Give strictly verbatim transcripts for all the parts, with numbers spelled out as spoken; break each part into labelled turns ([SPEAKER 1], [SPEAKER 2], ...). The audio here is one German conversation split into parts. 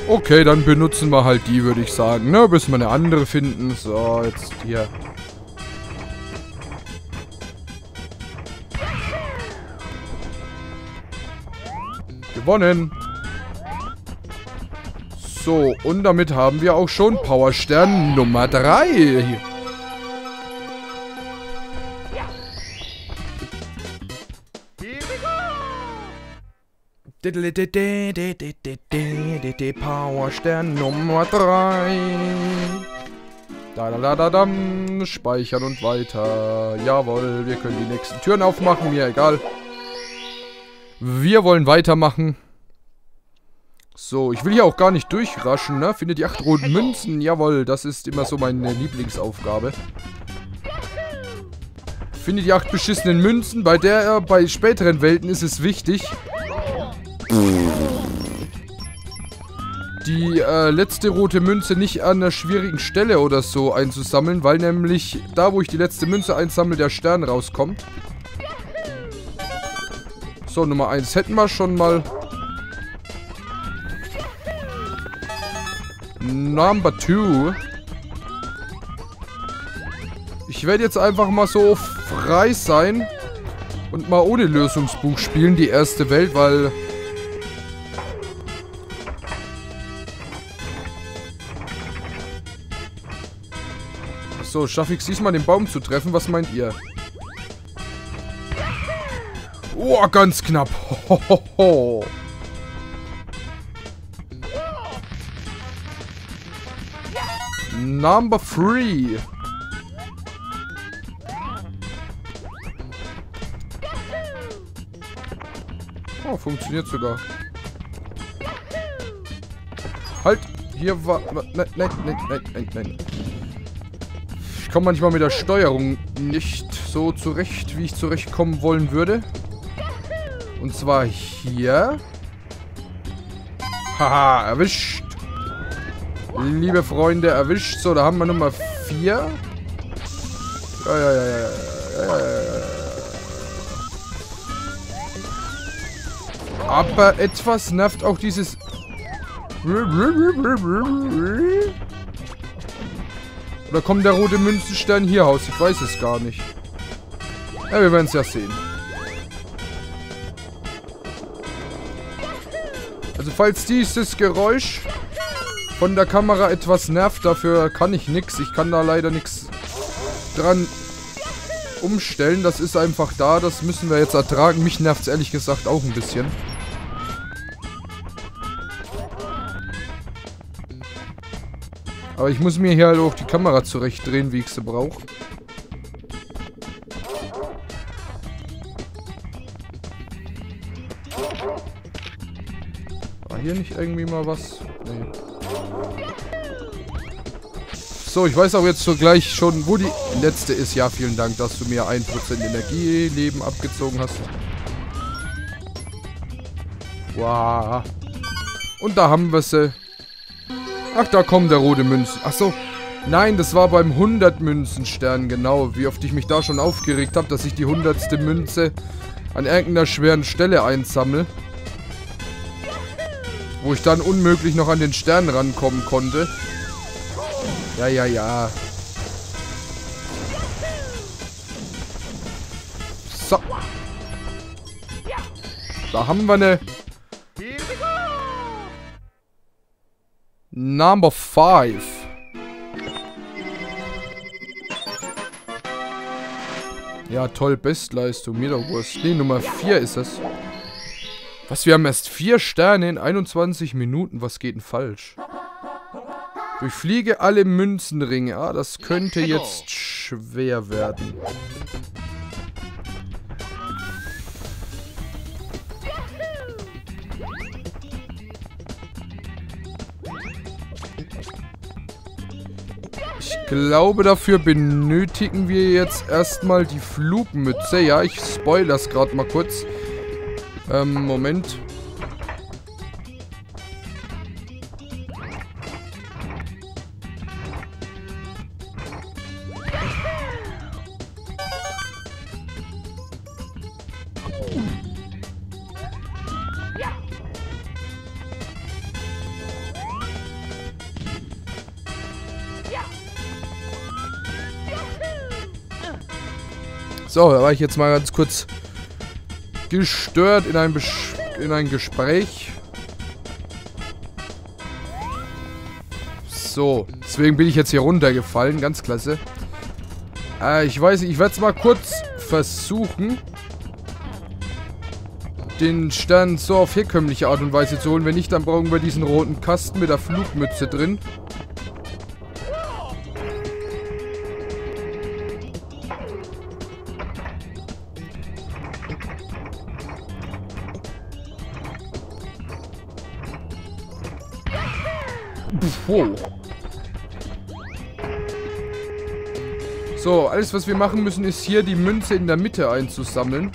[SPEAKER 1] Okay, dann benutzen wir halt die, würde ich sagen, ne? Bis wir eine andere finden. So, jetzt hier. Gewonnen. So, und damit haben wir auch schon Powerstern Nummer drei. Powerstern Nummer drei. Da da da da dam. Speichern und weiter. Jawohl, wir können die nächsten Türen aufmachen, mir egal. Wir wollen weitermachen. So, ich will hier auch gar nicht durchraschen, ne? Finde die acht roten Münzen. Jawohl, das ist immer so meine Lieblingsaufgabe. Finde die acht beschissenen Münzen. Bei der, bei späteren Welten ist es wichtig, die äh, letzte rote Münze nicht an einer schwierigen Stelle oder so einzusammeln, weil nämlich da, wo ich die letzte Münze einsammle, der Stern rauskommt. So, Nummer eins hätten wir schon mal. Number two. Ich werde jetzt einfach mal so frei sein und mal ohne Lösungsbuch spielen, die erste Welt, weil... So, schaffe ich es diesmal, den Baum zu treffen? Was meint ihr? Oh, ganz knapp. Hohoho. Number three. Oh, funktioniert sogar. Halt! Hier war... Nein, nein, nein, nein, nein, nein. Ich komme manchmal mit der Steuerung nicht so zurecht, wie ich zurechtkommen wollen würde. Und zwar hier. Haha, erwischt. Liebe Freunde, erwischt. So, da haben wir Nummer vier. Ja, ja, ja, ja, ja, ja, ja, ja. Aber etwas nervt auch dieses... Oder kommt der rote Münzenstern hier raus? Ich weiß es gar nicht. Ja, wir werden es ja sehen. Also falls dieses Geräusch von der Kamera etwas nervt, dafür kann ich nichts. Ich kann da leider nichts dran umstellen. Das ist einfach da. Das müssen wir jetzt ertragen. Mich nervt es ehrlich gesagt auch ein bisschen. Aber ich muss mir hier halt auch die Kamera zurechtdrehen, wie ich sie brauche. War hier nicht irgendwie mal was? Nee. So, ich weiß auch jetzt so gleich schon, wo die letzte ist. Ja, vielen Dank, dass du mir ein Prozent Energieleben abgezogen hast. Wow. Und da haben wir sie. Ach, da kommt der rote Münzen. Ach so. Nein, das war beim hundert Münzenstern, genau. Wie oft ich mich da schon aufgeregt habe, dass ich die hundertste Münze an irgendeiner schweren Stelle einsammle. Wo ich dann unmöglich noch an den Stern rankommen konnte. Ja, ja, ja. So. Da haben wir eine... Number five. Ja, toll, Bestleistung. Mir doch Wurst. Nee, Nummer vier ist es. Was, wir haben erst vier Sterne in einundzwanzig Minuten. Was geht denn falsch? Durchfliege alle Münzenringe. Ah, das könnte jetzt schwer werden. Ich glaube, dafür benötigen wir jetzt erstmal die Flugmütze. Ja, ich spoilere es gerade mal kurz. Ähm, Moment. So, da war ich jetzt mal ganz kurz gestört in ein, Bes in ein Gespräch. So, deswegen bin ich jetzt hier runtergefallen. Ganz klasse. Äh, ich weiß nicht, ich werde es mal kurz versuchen, den Stern so auf herkömmliche Art und Weise zu holen. Wenn nicht, dann brauchen wir diesen roten Kasten mit der Flugmütze drin. Wow. So, alles was wir machen müssen, ist hier die Münze in der Mitte einzusammeln.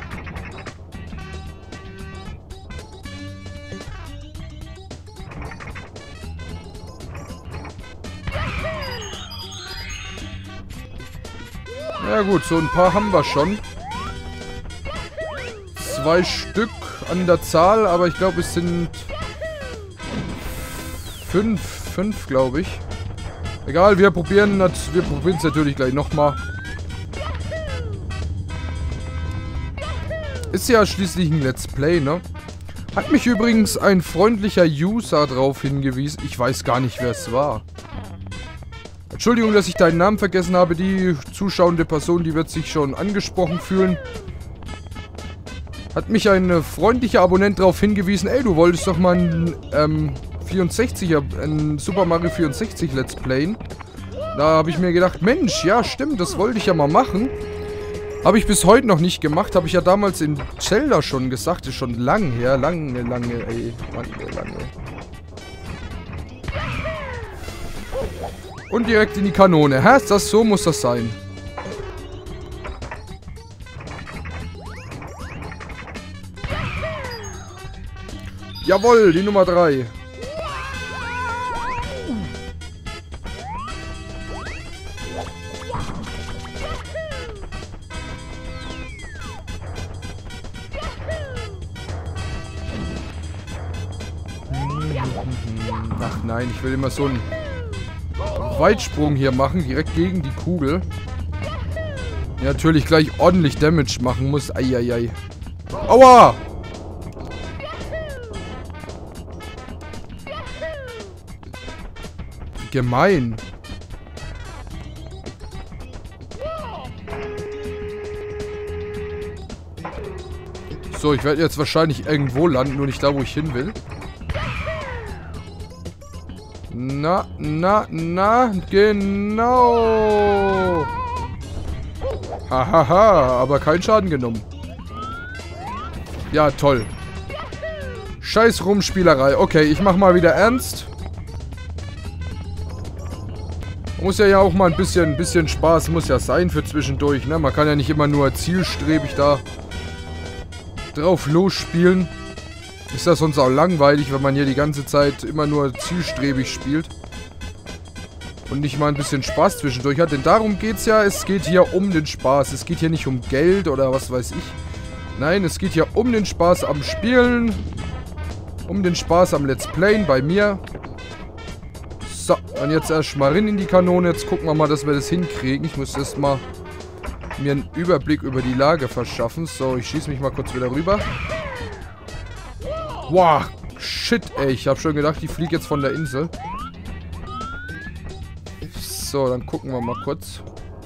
[SPEAKER 1] Ja gut, so ein paar haben wir schon. Zwei Stück an der Zahl, aber ich glaube es sind fünf, fünf glaube ich. Egal, wir probieren wir probieren es natürlich gleich nochmal. Ist ja schließlich ein Let's Play, ne? Hat mich übrigens ein freundlicher User darauf hingewiesen. Ich weiß gar nicht, wer es war. Entschuldigung, dass ich deinen Namen vergessen habe. Die zuschauende Person, die wird sich schon angesprochen fühlen. Hat mich ein freundlicher Abonnent darauf hingewiesen. Ey, du wolltest doch mal ein ähm, vierundsechziger, ein Super Mario vierundsechzig Let's Playen. Da habe ich mir gedacht, Mensch, ja stimmt, das wollte ich ja mal machen. Habe ich bis heute noch nicht gemacht. Habe ich ja damals in Zelda schon gesagt. Ist schon lang her. Lange, lange, ey. Lange, lange. Und direkt in die Kanone. Hä? Ist das so? Muss das sein? Jawohl, die Nummer drei. Ach nein, ich will immer so einen Weitsprung hier machen, direkt gegen die Kugel. Ja, natürlich gleich ordentlich Damage machen muss. Eieiei. Aua! Gemein. So, ich werde jetzt wahrscheinlich irgendwo landen, nur nicht da, wo ich hin will. Na, na, na, genau. Hahaha, aber kein Schaden genommen. Ja, toll. Scheiß Rumspielerei. Okay, ich mach mal wieder ernst. Muss ja ja auch mal ein bisschen, ein bisschen Spaß muss ja sein für zwischendurch, ne? Man kann ja nicht immer nur zielstrebig da drauf losspielen. Ist das sonst auch langweilig, wenn man hier die ganze Zeit immer nur zielstrebig spielt. Und nicht mal ein bisschen Spaß zwischendurch hat. Denn darum geht's ja. Es geht hier um den Spaß. Es geht hier nicht um Geld oder was weiß ich. Nein, es geht hier um den Spaß am Spielen. Um den Spaß am Let's Playen bei mir. So, und jetzt erstmal rein in die Kanone. Jetzt gucken wir mal, dass wir das hinkriegen. Ich muss erst mal mir einen Überblick über die Lage verschaffen. So, ich schieße mich mal kurz wieder rüber. Wow, shit, ey. Ich habe schon gedacht, ich fliege jetzt von der Insel. So, dann gucken wir mal kurz.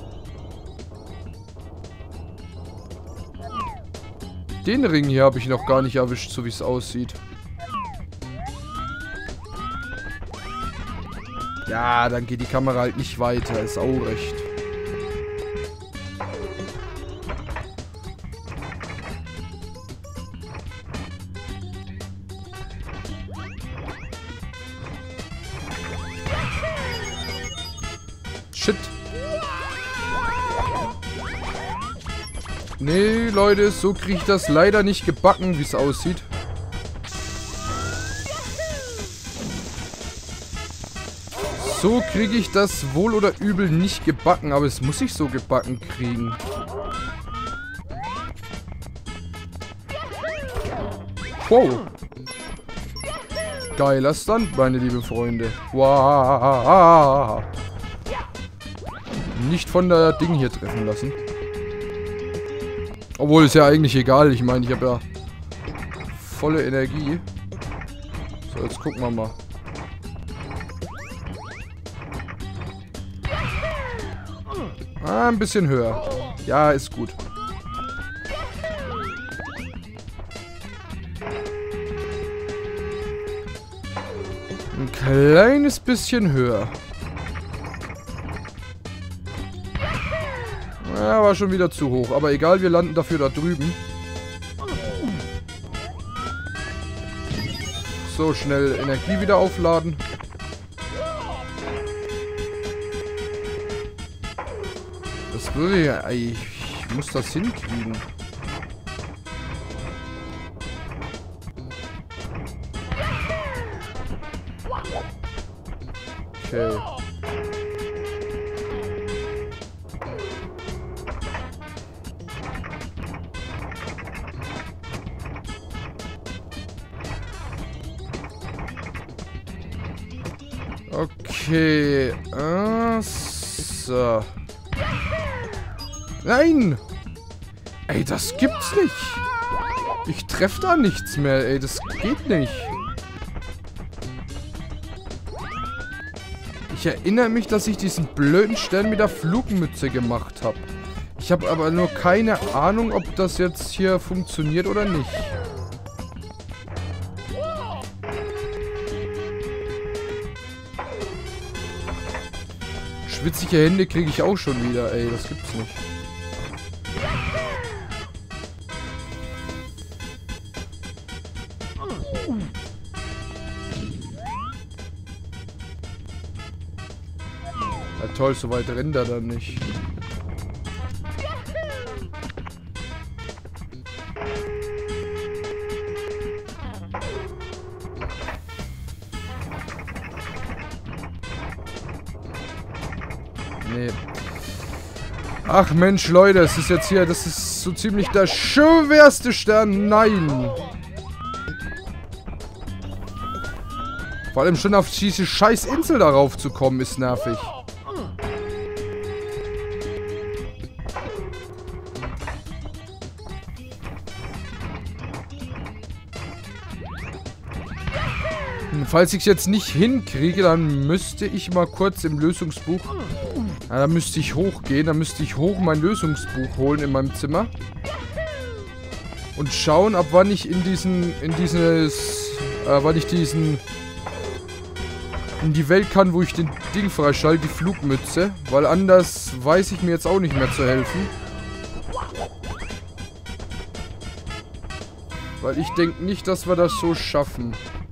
[SPEAKER 1] Den Ring hier habe ich noch gar nicht erwischt, so wie es aussieht. Ja, dann geht die Kamera halt nicht weiter. Ist auch recht. Shit. Nee, Leute, so kriege ich das leider nicht gebacken, wie es aussieht. So kriege ich das wohl oder übel nicht gebacken, aber es muss ich so gebacken kriegen. Wow. Geiler Stunt, meine lieben Freunde. Wow. Nicht von der Ding hier treffen lassen. Obwohl, ist ja eigentlich egal. Ich meine, ich habe ja volle Energie. So, jetzt gucken wir mal. Ah, ein bisschen höher. Ja, ist gut. Ein kleines bisschen höher. Ja, war schon wieder zu hoch. Aber egal, wir landen dafür da drüben. So, schnell Energie wieder aufladen. Das würde ja... Ich, ich muss das hinkriegen. Okay. Okay. Ah, so. Nein! Ey, das gibt's nicht. Ich treffe da nichts mehr, ey. Das geht nicht. Ich erinnere mich, dass ich diesen blöden Stern mit der Flugmütze gemacht habe. Ich habe aber nur keine Ahnung, ob das jetzt hier funktioniert oder nicht. Schwitzige Hände kriege ich auch schon wieder, ey. Das gibt's nicht. Ja, toll, so weit rennt er dann nicht. Nee. Ach Mensch, Leute, es ist jetzt hier, das ist so ziemlich der schwerste Stern. Nein. Vor allem schon auf diese scheiß Insel darauf zu kommen, ist nervig. Falls ich es jetzt nicht hinkriege, dann müsste ich mal kurz im Lösungsbuch... Ja, da müsste ich hochgehen. Da müsste ich hoch mein Lösungsbuch holen in meinem Zimmer. Und schauen, ab wann ich in diesen... In dieses... Äh, wann ich diesen... In die Welt kann, wo ich den Ding freischalte, die Flugmütze. Weil anders weiß ich mir jetzt auch nicht mehr zu helfen. Weil ich denke nicht, dass wir das so schaffen.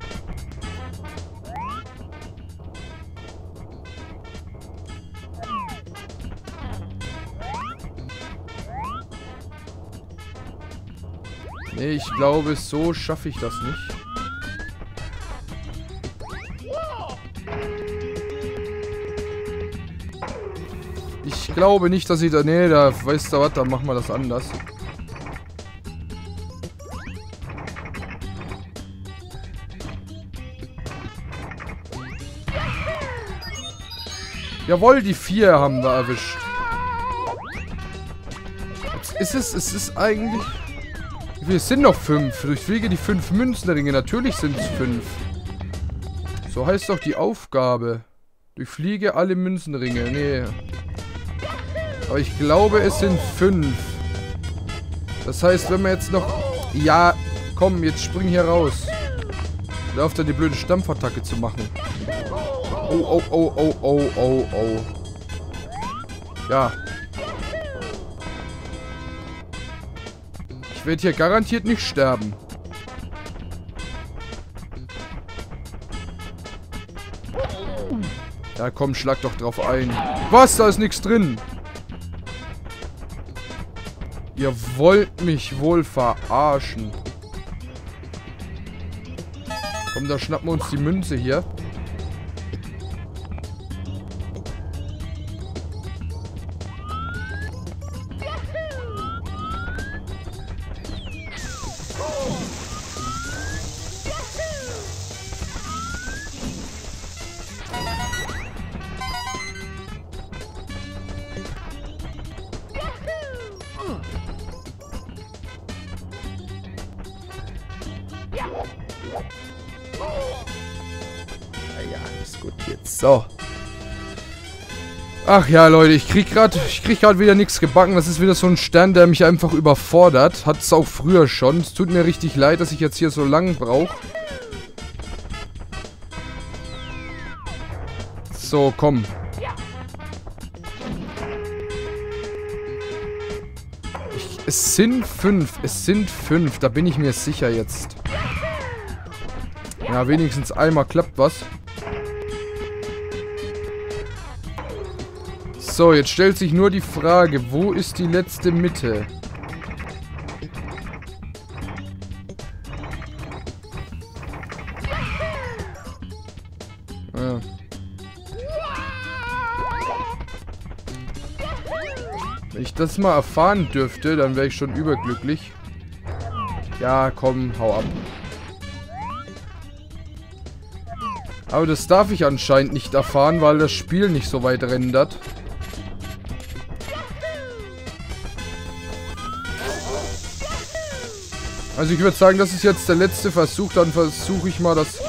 [SPEAKER 1] Nee, ich glaube, so schaffe ich das nicht. Ich glaube nicht, dass ich da... Nee, da... Weißt du was, dann machen wir das anders. Jawohl, die vier haben wir erwischt. Jetzt ist es... Es ist eigentlich... Wir sind noch fünf. Durchfliege die fünf Münzenringe. Natürlich sind es fünf. So heißt doch die Aufgabe. Durchfliege alle Münzenringe. Nee. Aber ich glaube, es sind fünf. Das heißt, wenn wir jetzt noch... Ja, komm, jetzt spring hier raus. Hör auf, dann die blöde Stampfattacke zu machen. Oh, oh, oh, oh, oh, oh, oh. Ja. Ich werde hier garantiert nicht sterben. Ja, komm, schlag doch drauf ein. Was? Da ist nichts drin. Ihr wollt mich wohl verarschen. Komm, da schnappen wir uns die Münze hier. Gut, jetzt so. Ach ja, Leute, ich krieg gerade ich krieg gerade wieder nichts gebacken. Das ist wieder so ein Stern, der mich einfach überfordert. Hat es auch früher schon. Es tut mir richtig leid, dass ich jetzt hier so lange brauche. So, komm. Ich, es sind fünf. Es sind fünf. Da bin ich mir sicher jetzt. Ja, wenigstens einmal klappt was. So, jetzt stellt sich nur die Frage, wo ist die letzte Mitte? Ja. Wenn ich das mal erfahren dürfte, dann wäre ich schon überglücklich. Ja, komm, hau ab. Aber das darf ich anscheinend nicht erfahren, weil das Spiel nicht so weit rendert. Also ich würde sagen, das ist jetzt der letzte Versuch. Dann versuche ich mal das...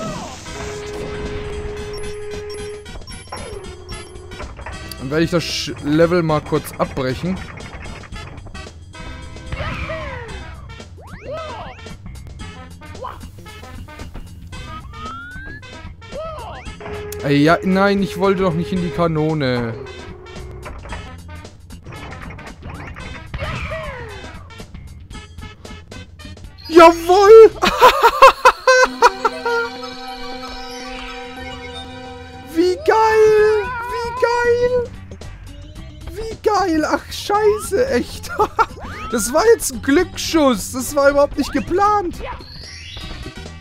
[SPEAKER 1] Dann werde ich das Level mal kurz abbrechen. Ey, ja, nein, ich wollte doch nicht in die Kanone. Jawohl! Wie geil! Wie geil! Wie geil! Ach, scheiße, echt. Das war jetzt ein Glücksschuss. Das war überhaupt nicht geplant.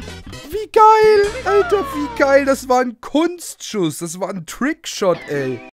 [SPEAKER 1] Wie geil! Alter, wie geil! Das war ein Kunstschuss. Das war ein Trickshot, ey.